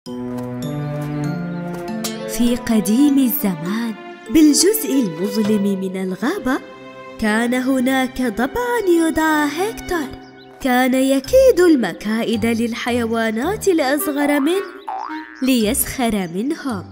في قديم الزمان بالجزء المظلم من الغابة كان هناك ضبع يدعى هكتور. كان يكيد المكائد للحيوانات الأصغر منه ليسخر منهم.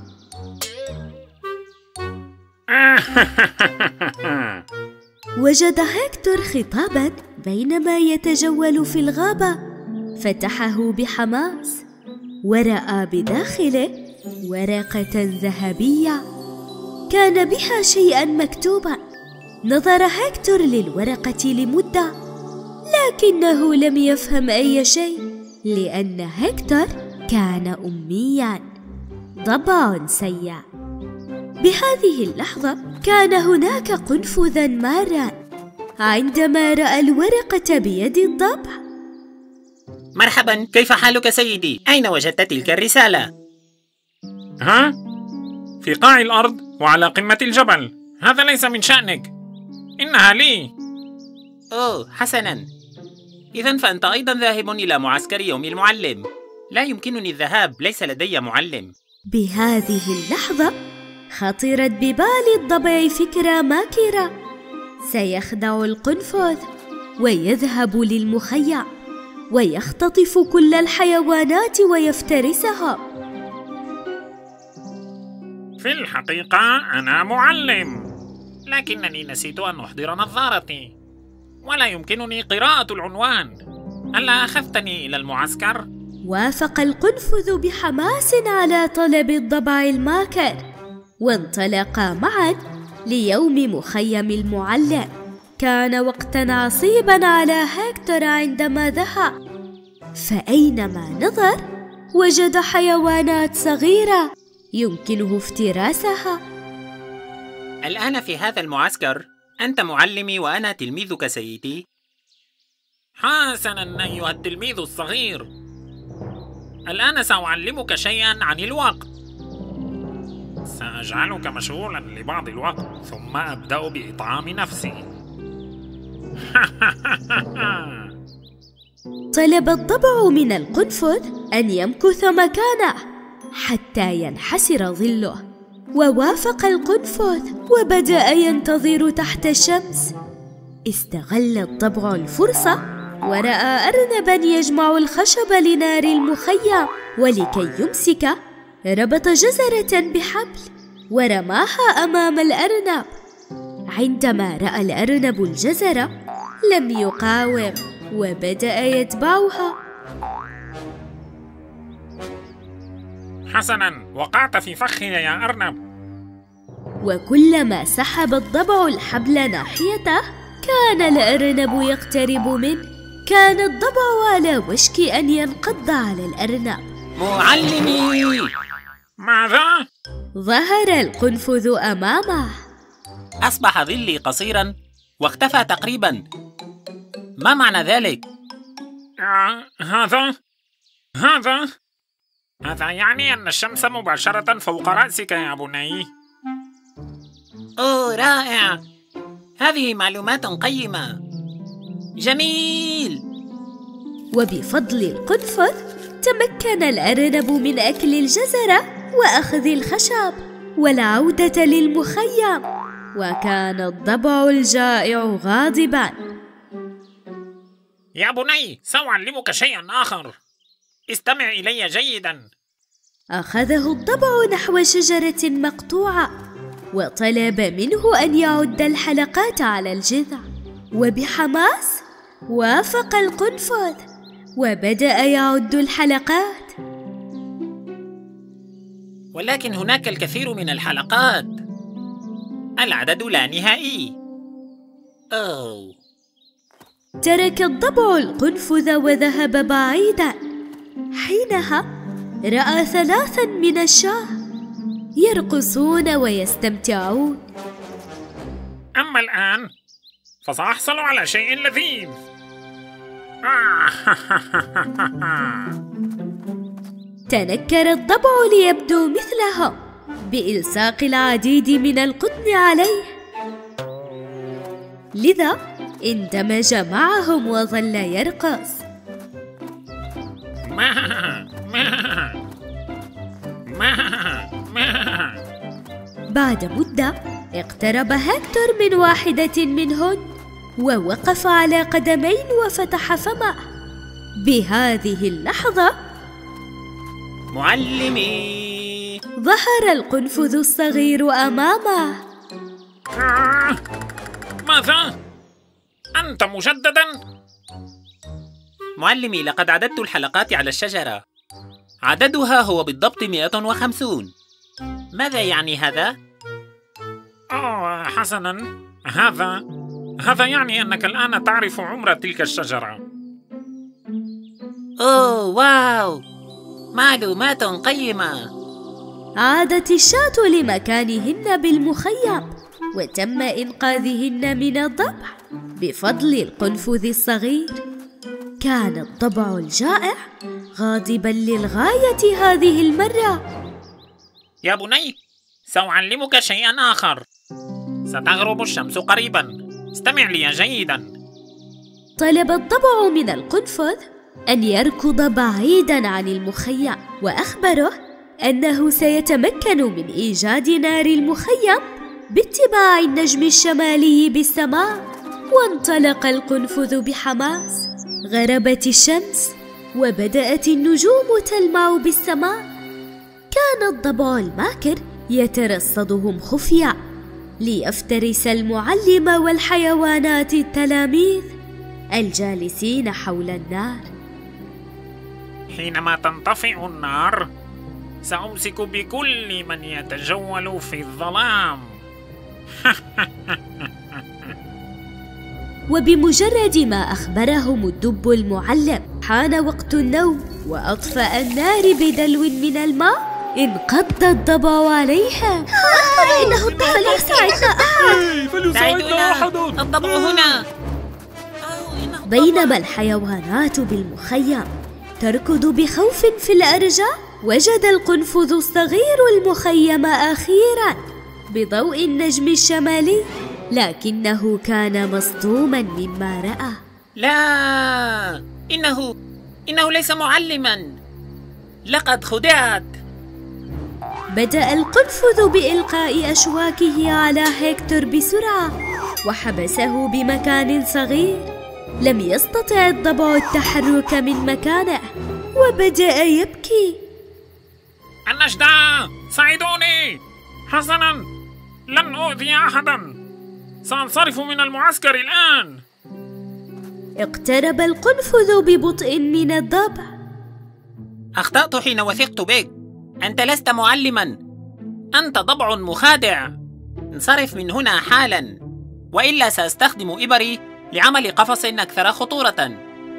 وجد هكتور خطاباً بينما يتجول في الغابة، فتحه بحماس ورأى بداخله ورقة ذهبية كان بها شيئاً مكتوباً. نظر هكتور للورقة لمدة لكنه لم يفهم أي شيء، لأن هكتور كان أمياً، ضبع سيء. بهذه اللحظة كان هناك قنفذاً ماراً. عندما رأى الورقة بيد الضبع: مرحباً، كيف حالك سيدي؟ أين وجدت تلك الرسالة؟ ها؟ في قاع الأرض وعلى قمة الجبل. هذا ليس من شأنك، إنها لي. أوه، حسناً. إذن فأنت أيضاً ذاهب إلى معسكر يوم المعلم. لا يمكنني الذهاب، ليس لدي معلم. بهذه اللحظة خطرت ببال الضبع فكرة ماكرة: سيخدع القنفذ ويذهب للمخيم ويختطف كل الحيوانات ويفترسها. في الحقيقة أنا معلم، لكنني نسيت أن أحضر نظارتي، ولا يمكنني قراءة العنوان. ألا أخذتني إلى المعسكر؟ وافق القنفذ بحماس على طلب الضبع الماكر، وانطلقا معا ليوم مخيم المعلم. كان وقتا عصيبا على هكتور عندما ذهب، فأينما نظر وجد حيوانات صغيرة يمكنه افتراسها. الآن في هذا المعسكر أنت معلمي وأنا تلميذك سيدي. حسناً أيها التلميذ الصغير، الآن سأعلمك شيئاً عن الوقت. سأجعلك مشغولاً لبعض الوقت، ثم أبدأ بإطعام نفسي. طلب الضبع من القنفذ أن يمكث مكانه حتى ينحسر ظله، ووافق القنفذ وبدأ ينتظر تحت الشمس. استغل الضبع الفرصة ورأى أرنباً يجمع الخشب لنار المخيم، ولكي يمسكه ربط جزرة بحبل ورماها أمام الأرنب. عندما رأى الأرنب الجزرة لم يقاوم وبدأ يتبعها. حسناً، وقعت في فخي يا أرنب. وكلما سحب الضبع الحبل ناحيته كان الأرنب يقترب منه. كان الضبع على وشك أن ينقض على الأرنب. معلمي! ماذا؟ ظهر القنفذ أمامه. أصبح ظلي قصيراً واختفى تقريباً. ما معنى ذلك؟ هذا يعني أن الشمس مباشرة فوق رأسك يا بني. أوه، رائع! هذه معلومات قيمة. جميل! وبفضل القنفذ تمكن الأرنب من أكل الجزرة وأخذ الخشب والعودة للمخيم، وكان الضبع الجائع غاضبا. يا بني، سأعلمك شيئا آخر، استمع إلي جيدا. أخذه الضبع نحو شجرة مقطوعة وطلب منه أن يعد الحلقات على الجذع، وبحماس وافق القنفذ وبدأ يعد الحلقات. ولكن هناك الكثير من الحلقات، العدد لا نهائي. أوه. ترك الضبع القنفذ وذهب بعيدا. حينها رأى 3 من الشاه يرقصون ويستمتعون. أما الآن فسأحصل على شيء لذيذ. تنكر الضبع ليبدو مثلهم بإلصاق العديد من القطن عليه، لذا اندمج معهم وظل يرقص. بعد مدة اقترب هكتور من واحدة منهن ووقف على قدمين وفتح فمه. بهذه اللحظة معلمي، ظهر القنفذ الصغير أمامه. ماذا؟ أنت مجدداً؟ معلمي، لقد عددت الحلقات على الشجرة. عددها هو بالضبط 150. ماذا يعني هذا؟ حسناً، هذا يعني أنك الآن تعرف عمر تلك الشجرة. أوه واو، معلومات قيمة. عادت الشاة لمكانهن بالمخيم وتم إنقاذهن من الضبع بفضل القنفذ الصغير. كان الضبع الجائع غاضباً للغاية هذه المرة. يا بني، سأعلمك شيئاً آخر. ستغرب الشمس قريباً، استمع لي جيداً. طلب الضبع من القنفذ أن يركض بعيداً عن المخيم، وأخبره أنه سيتمكن من إيجاد نار المخيم باتباع النجم الشمالي بالسماء. وانطلق القنفذ بحماس. غربت الشمس وبدأت النجوم تلمع بالسماء. كان الضبع الماكر يترصدهم خفية ليفترس المعلم والحيوانات التلاميذ الجالسين حول النار. حينما تنطفئ النار، سأمسك بكل من يتجول في الظلام. وبمجرد ما أخبرهم الدب المعلم حان وقت النوم وأطفأ النار بدلو من الماء، انقض الضبع عليها. إنه الطفل يساعدنا أحد. ساعدونا أحد، الضبع هنا. بينما الحيوانات بالمخيم تركض بخوف في الأرجاء، وجد القنفذ الصغير المخيم أخيراً بضوء النجم الشمالي، لكنه كان مصدوماً مما رأى. لا، إنه ليس معلماً. لقد خدعت. بدأ القنفذ بإلقاء أشواكه على هكتور بسرعة وحبسه بمكان صغير. لم يستطع الضبع التحرك من مكانه وبدأ يبكي. النجدة، ساعدوني. حسناً، لن أؤذي أحداً. سأنصرف من المعسكر الآن. اقترب القنفذ ببطء من الضبع. أخطأت حين وثقت بك. أنت لست معلماً، أنت ضبع مخادع. انصرف من هنا حالاً، وإلا سأستخدم إبري لعمل قفص أكثر خطورة.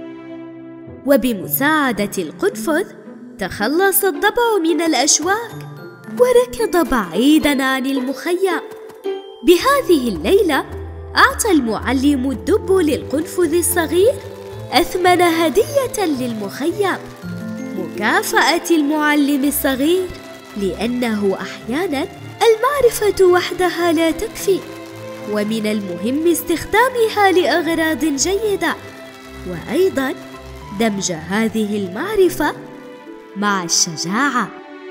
وبمساعدة القنفذ تخلص الضبع من الأشواك وركض بعيداً عن المخيم. بهذه الليلة أعطى المعلم الدب للقنفذ الصغير أثمن هدية للمخيم، مكافأة المعلم الصغير، لأنه أحياناً المعرفة وحدها لا تكفي، ومن المهم استخدامها لأغراض جيدة، وأيضاً دمج هذه المعرفة مع الشجاعة.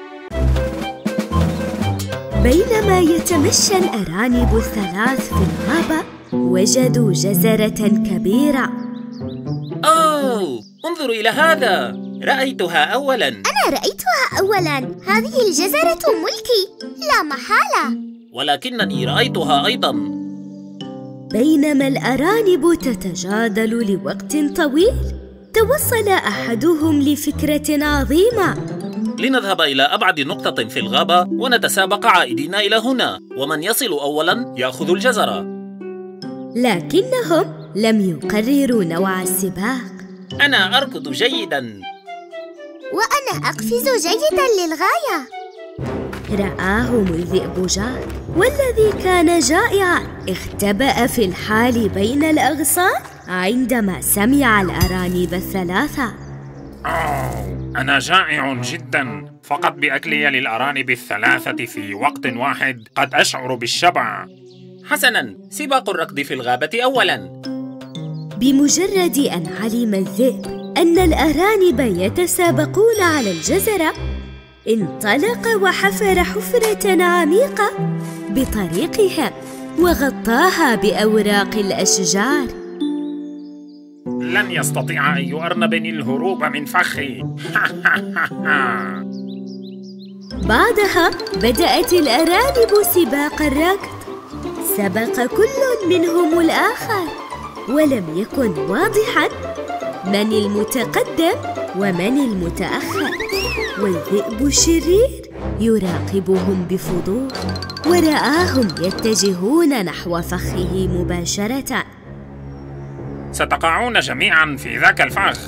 بينما يتمشى الأرانب الثلاث في الغابة، وجدوا جزرة كبيرة. أوه، انظروا إلى هذا، رأيتها أولاً. أنا رأيتها أولاً. هذه الجزرة ملكي لا محالة. ولكنني رأيتها أيضاً. بينما الأرانب تتجادل لوقت طويل، توصل أحدهم لفكرة عظيمة. لنذهب إلى أبعد نقطة في الغابة ونتسابق عائدين إلى هنا، ومن يصل أولاً يأخذ الجزرة. لكنهم لم يقرروا نوع السباق. أنا أركض جيداً. وأنا أقفز جيداً للغاية. رآهم الذئب جاك، والذي كان جائعاً اختبأ في الحال بين الأغصان عندما سمع الأرانب الثلاثة. أنا جائع جداً. فقط بأكلي للأرانب الثلاثة في وقت واحد قد أشعر بالشبع. حسناً، سباق الركض في الغابة أولاً. بمجرد أن علم الذئب أن الأرانب يتسابقون على الجزرة، انطلق وحفر حفرة عميقة بطريقهم وغطاها بأوراق الأشجار. لن يستطيع أي أرنب الهروب من فخي. بعدها بدأت الأرانب سباق الركض. سبق كل منهم الآخر، ولم يكن واضحاً من المتقدم ومن المتأخر، والذئب الشرير يراقبهم بفضول، ورآهم يتجهون نحو فخه مباشرة. ستقعون جميعاً في ذاك الفخ.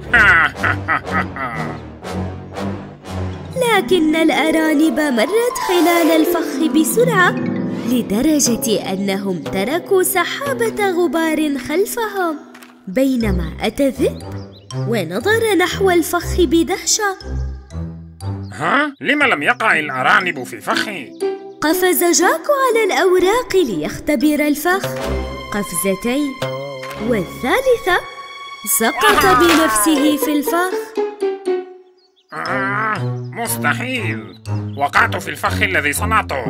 لكن الأرانب مرت خلال الفخ بسرعة لدرجة أنهم تركوا سحابة غبار خلفهم، بينما أتى الذئب ونظر نحو الفخ بدهشة. لم لم يقع الأرانب في فخي؟ قفز جاك على الأوراق ليختبر الفخ قفزتين، والثالثة سقط بنفسه في الفخ. مستحيل، وقعت في الفخ الذي صنعته.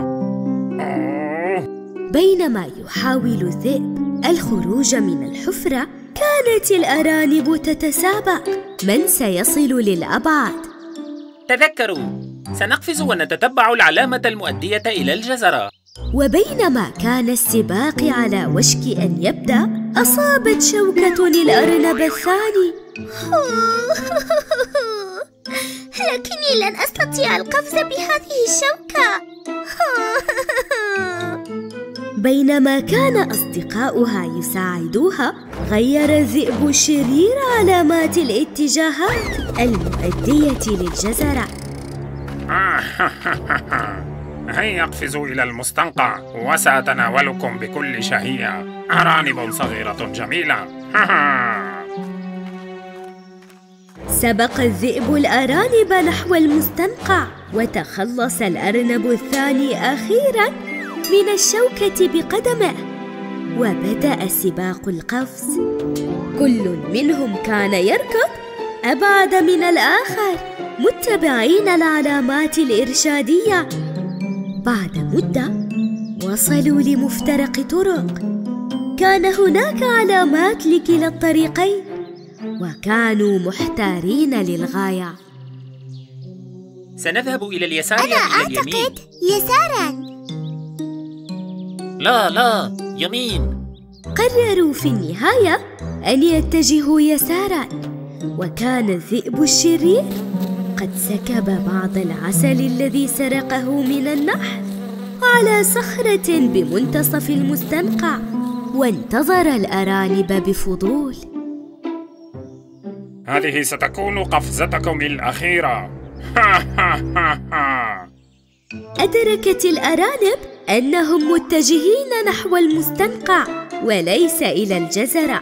بينما يحاول الذئب الخروج من الحفرة، كانت الأرانب تتسابق من سيصل للأبعد. تذكروا، سنقفز ونتتبع العلامة المؤدية إلى الجزرة. وبينما كان السباق على وشك أن يبدأ، أصابت شوكة الأرنب الثاني. لكني لن أستطيع القفز بهذه الشوكة. بينما كان أصدقاؤها يساعدوها، غير الذئب الشرير علامات الاتجاهات المؤدية للجزرة. هيا اقفزوا إلى المستنقع وسأتناولكم بكل شهية. أرانب صغيرة جميلة. سبق الذئب الأرانب نحو المستنقع، وتخلص الأرنب الثاني أخيراً من الشوكة بقدمه، وبدأ سباق القفز. كل منهم كان يركض أبعد من الآخر، متبعين العلامات الإرشادية. بعد مدة وصلوا لمفترق طرق، كان هناك علامات لكلا الطريقين، وكانوا محتارين للغاية. سنذهب إلى اليسار أنا أم إلى اليمين؟ أعتقد يساراً. لا، يمين. قرروا في النهاية أن يتجهوا يساراً، وكان الذئب الشرير قد سكب بعض العسل الذي سرقه من النحل على صخرة بمنتصف المستنقع، وانتظر الأرانب بفضول. هذه ستكون قفزتكم الأخيرة. أدركت الأرانب أنهم متجهين نحو المستنقع وليس إلى الجزرة.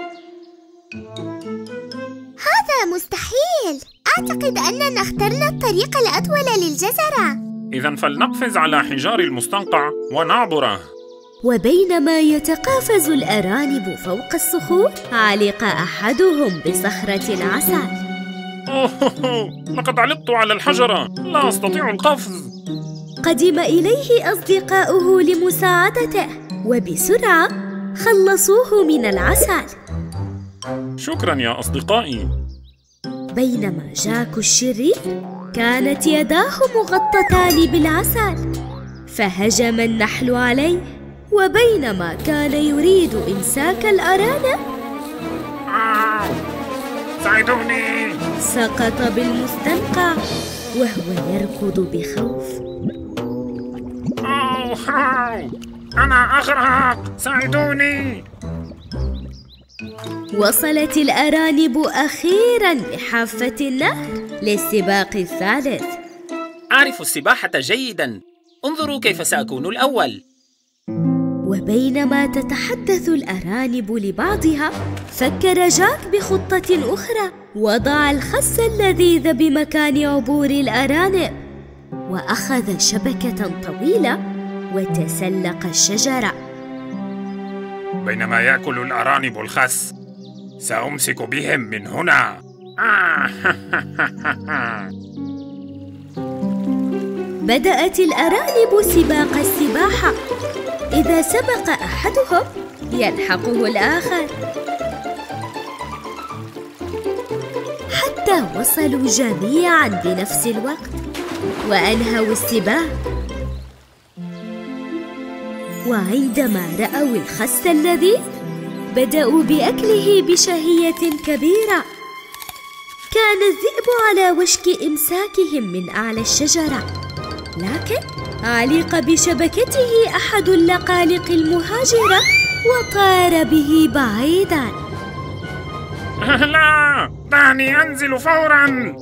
هذا مستحيل. أعتقد أننا اخترنا الطريق الأطول للجزرة. إذن فلنقفز على حجار المستنقع ونعبره. وبينما يتقافز الأرانب فوق الصخور، علق أحدهم بصخرة العسل. لقد علقت على الحجرة، لا أستطيع القفز. قدم إليه أصدقاؤه لمساعدته، وبسرعة خلصوه من العسل. شكراً يا أصدقائي. بينما جاك الشرير كانت يداه مغطتان بالعسل، فهجم النحل عليه، وبينما كان يريد إمساك الأرانب، ساعدوني! سقط بالمستنقع وهو يركض بخوف. أنا أغرق! ساعدوني! وصلت الأرانب أخيراً لحافة النهر للسباق الثالث. أعرف السباحة جيداً، انظروا كيف سأكون الأول. وبينما تتحدث الأرانب لبعضها، فكر جاك بخطة أخرى. وضع الخس اللذيذ بمكان عبور الأرانب، وأخذ شبكة طويلة وتسلق الشجرة. بينما يأكل الأرانب الخس، سأمسك بهم من هنا. بدأت الأرانب سباق السباحة. إذا سبق أحدهم يلحقه الآخر حتى وصلوا جميعاً بنفس الوقت وأنهوا السباق. وعندما رأوا الخس اللذيذ بدأوا بأكله بشهية كبيرة. كان الذئب على وشك إمساكهم من أعلى الشجرة، لكن علق بشبكته أحد اللقالق المهاجرة وطار به بعيداً. لا، دعني أنزل فوراً.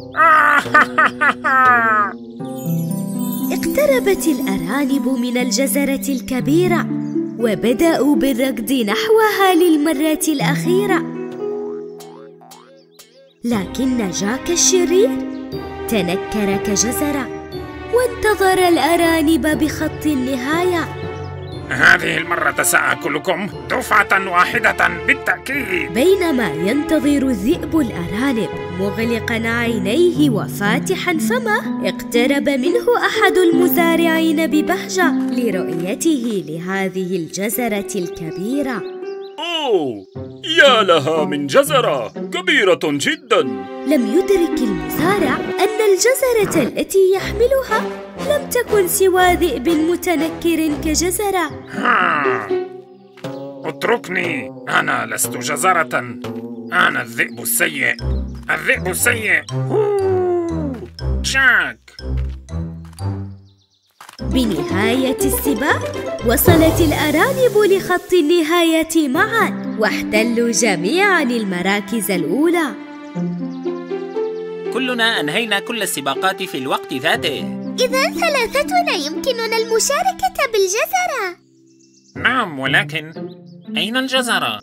اقتربت الأرانب من الجزرة الكبيرة وبدأوا بالركض نحوها للمرة الأخيرة، لكن جاك الشرير تنكر كجزرة وانتظر الأرانب بخط النهاية. هذه المرة سآكلكم دفعة واحدة بالتأكيد. بينما ينتظر الذئب الأرانب مغلقاً عينيه وفاتحاً فمه، اقترب منه أحد المزارعين ببهجة لرؤيته لهذه الجزرة الكبيرة. أوه، يا لها من جزرة كبيرة جداً. لم يدرك المزارع أن الجزرة التي يحملها لم تكن سوى ذئب متنكر كجزرة. اتركني، أنا لست جزرة، أنا الذئب السيء، الذئب السيء. جاك. بنهاية السباق وصلت الأرانب لخط النهاية معاً واحتلوا جميعاً المراكز الأولى. كلنا أنهينا كل السباقات في الوقت ذاته. إذن ثلاثتنا يمكننا المشاركة بالجزرة. نعم، ولكن أين الجزرة؟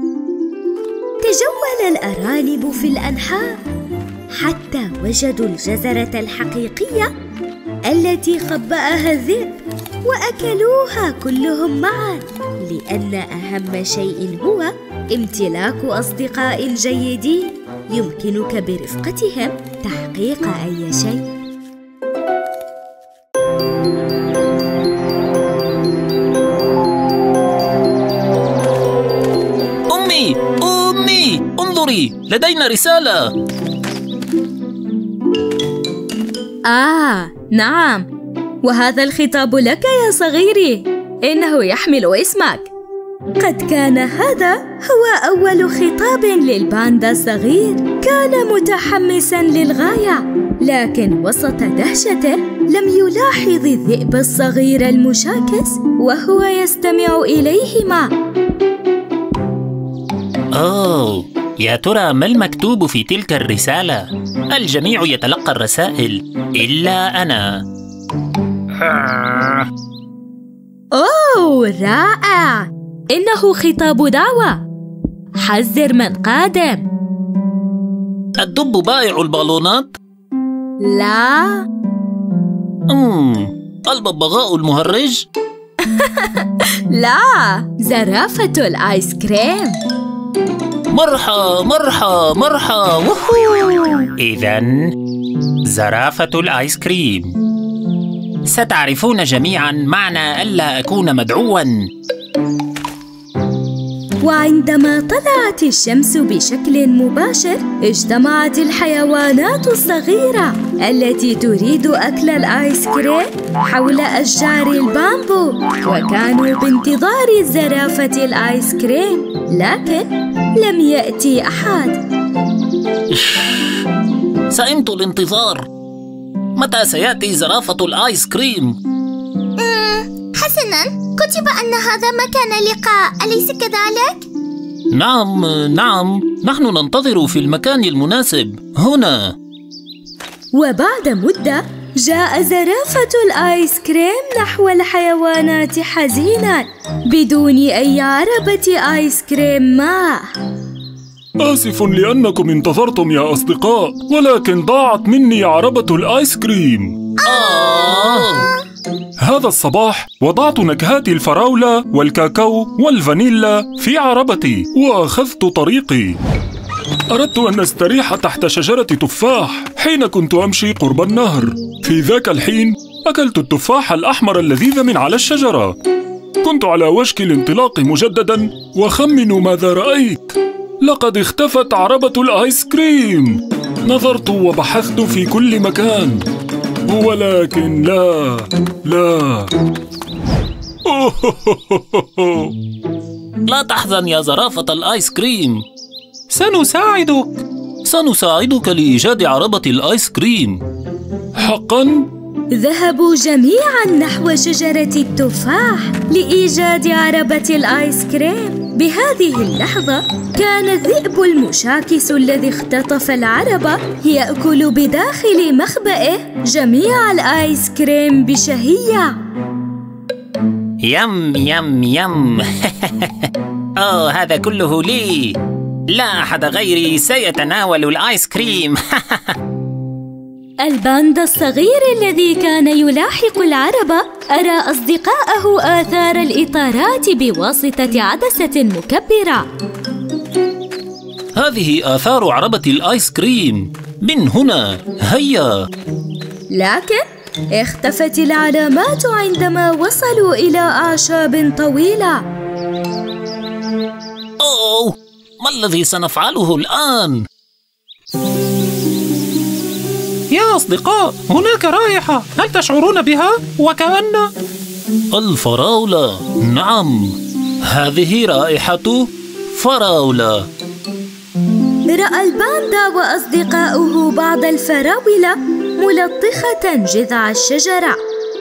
تجول الأرانب في الأنحاء حتى وجدوا الجزرة الحقيقية التي خبأها الذئب وأكلوها كلهم معا، لأن أهم شيء هو امتلاك أصدقاء جيدين يمكنك برفقتهم تحقيق أي شيء. أمي انظري، لدينا رسالة. نعم، وهذا الخطاب لك يا صغيري، إنه يحمل اسمك. قد كان هذا هو أول خطاب للباندا الصغير. كان متحمساً للغاية، لكن وسط دهشته لم يلاحظ الذئب الصغير المشاكس وهو يستمع إليهما. يا ترى ما المكتوب في تلك الرسالة؟ الجميع يتلقى الرسائل إلا أنا. رائع! إنه خطاب دعوة. حذر من قادم. الدب بائع البالونات؟ لا. الببغاء المهرج؟ لا، زرافة الآيس كريم. مرحى إذن زرافة الآيس كريم. ستعرفون جميعاً معنى ألا أكون مدعواً. وعندما طلعت الشمس بشكل مباشر اجتمعت الحيوانات الصغيرة التي تريد أكل الآيس كريم حول أشجار البامبو، وكانوا بانتظار الزرافة الآيس كريم، لكن لم يأتي أحد. سئمت الانتظار. متى سيأتي زرافة الآيس كريم؟ حسناً، كتب أن هذا مكان لقاء، أليس كذلك؟ نعم، نحن ننتظر في المكان المناسب هنا. وبعد مدة جاء زرافة الآيس كريم نحو الحيوانات حزيناً بدون أي عربة آيس كريم معه. آسف لأنكم انتظرتم يا أصدقاء، ولكن ضاعت مني عربة الآيس كريم. هذا الصباح وضعت نكهات الفراولة والكاكاو والفانيلا في عربتي وأخذت طريقي. أردت أن أستريح تحت شجرة تفاح حين كنت أمشي قرب النهر. في ذاك الحين أكلت التفاح الأحمر اللذيذ من على الشجرة. كنت على وشك الانطلاق مجدداً، وخمنوا ماذا رأيت. لقد اختفت عربة الآيس كريم. نظرت وبحثت في كل مكان، ولكن لا. لا تحزن يا زرافة الآيس كريم، سنساعدك لإيجاد عربة الآيس كريم. حقاً؟ ذهبوا جميعاً نحو شجرة التفاح لإيجاد عربة الآيس كريم. بهذه اللحظة كان الذئب المشاكس الذي اختطف العربة يأكل بداخل مخبئه جميع الآيس كريم بشهية. يم يم يم. هذا كله لي. لا أحد غيري سيتناول الآيس كريم. الباندا الصغير الذي كان يلاحق العربة أرى أصدقائه آثار الإطارات بواسطة عدسة مكبرة. هذه آثار عربة الآيس كريم، من هنا، هيا. لكن اختفت العلامات عندما وصلوا إلى أعشاب طويلة. ما الذي سنفعله الآن؟ يا أصدقاء، هناك رائحة، هل تشعرون بها؟ وكأن الفراولة. نعم، هذه رائحة فراولة. رأى الباندا وأصدقاؤه بعض الفراولة ملطخة جذع الشجرة.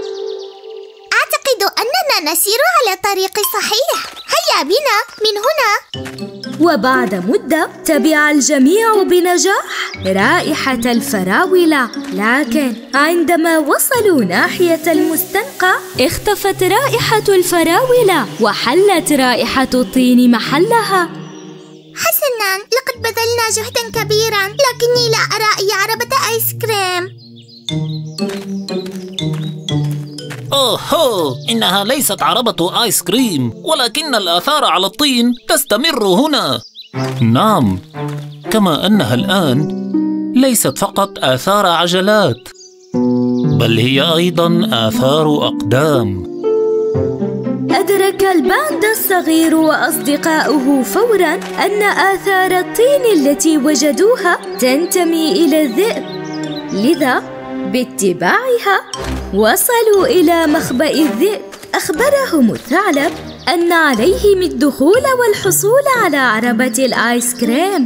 أعتقد أننا نسير على طريق صحيح، هيا بنا من هنا. وبعد مدة تبع الجميع بنجاح رائحة الفراولة، لكن عندما وصلوا ناحية المستنقع اختفت رائحة الفراولة وحلت رائحة الطين محلها. حسناً، لقد بذلنا جهداً كبيراً، لكني لا أرى أي عربة آيس كريم. إنها ليست عربة آيس كريم، ولكن الآثار على الطين تستمر هنا. نعم، كما أنها الآن ليست فقط آثار عجلات، بل هي أيضا آثار أقدام. أدرك الباندا الصغير وأصدقاؤه فوراً أن آثار الطين التي وجدوها تنتمي إلى الذئب، لذا باتباعها وصلوا إلى مخبأ الذئب. أخبرهم الثعلب أن عليهم الدخول والحصول على عربة الآيس كريم.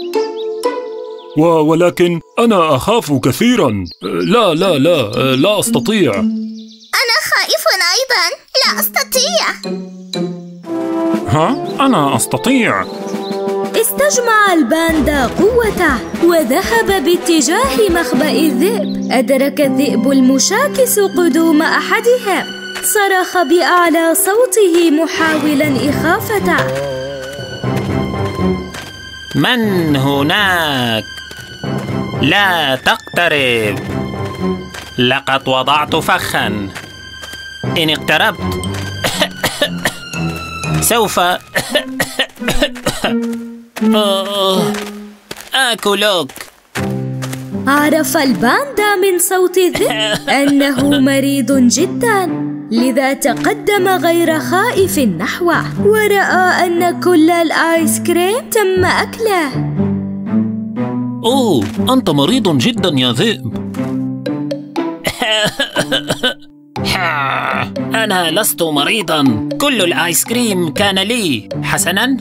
ولكن أنا أخاف كثيراً. لا أستطيع. أنا خائف أيضاً، لا أستطيع. أنا أستطيع. استجمع الباندا قوته وذهب باتجاه مخبأ الذئب. أدرك الذئب المشاكس قدوم أحدهم، صرخ بأعلى صوته محاولاً إخافته. من هناك؟ لا تقترب، لقد وضعت فخاً. إن اقتربت سوف آكلك. عرف الباندا من صوت الذئب أنه مريض جداً، لذا تقدم غير خائف نحوه ورأى أن كل الآيس كريم تم أكله. أنت مريض جداً يا ذئب. أنا لست مريضاً، كل الآيس كريم كان لي. حسناً.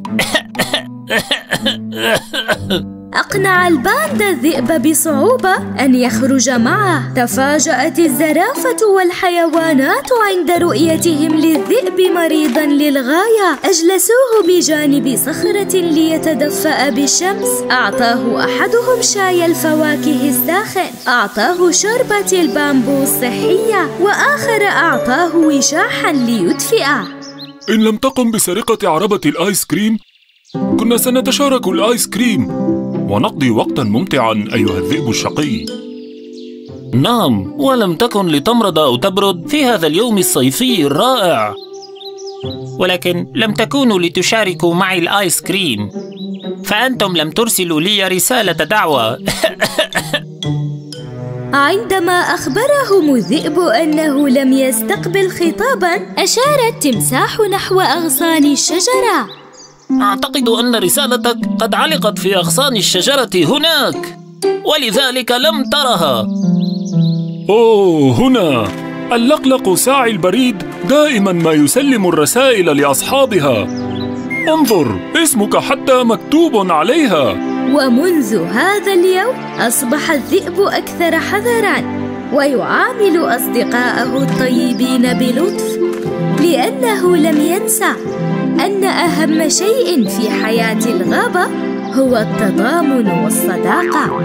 أقنع الباندا الذئب بصعوبة أن يخرج معه. تفاجأت الزرافة والحيوانات عند رؤيتهم للذئب مريضاً للغاية. أجلسوه بجانب صخرة ليتدفأ بالشمس. أعطاه أحدهم شاي الفواكه الساخن، أعطاه شوربة البامبو الصحية، وآخر أعطاه وشاحاً ليدفئه. إن لم تقم بسرقة عربة الآيس كريم كنا سنتشارك الآيس كريم ونقضي وقتاً ممتعاً أيها الذئب الشقي. نعم، ولم تكن لتمرض أو تبرد في هذا اليوم الصيفي الرائع. ولكن لم تكونوا لتشاركوا معي الآيس كريم، فأنتم لم ترسلوا لي رسالة دعوة. عندما أخبرهم الذئب أنه لم يستقبل خطاباً، أشار التمساح نحو أغصان الشجرة. أعتقد أن رسالتك قد علقت في أغصان الشجرة هناك، ولذلك لم ترها. أوه، هنا. اللقلق ساعي البريد دائما ما يسلم الرسائل لأصحابها. انظر، اسمك حتى مكتوب عليها. ومنذ هذا اليوم أصبح الذئب أكثر حذراً، ويعامل أصدقاءه الطيبين بلطف، لأنه لم ينسى أن أهم شيء في حياة الغابة هو التضامن والصداقة.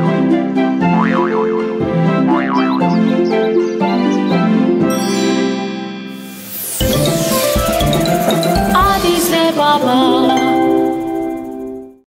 Addis Ababa.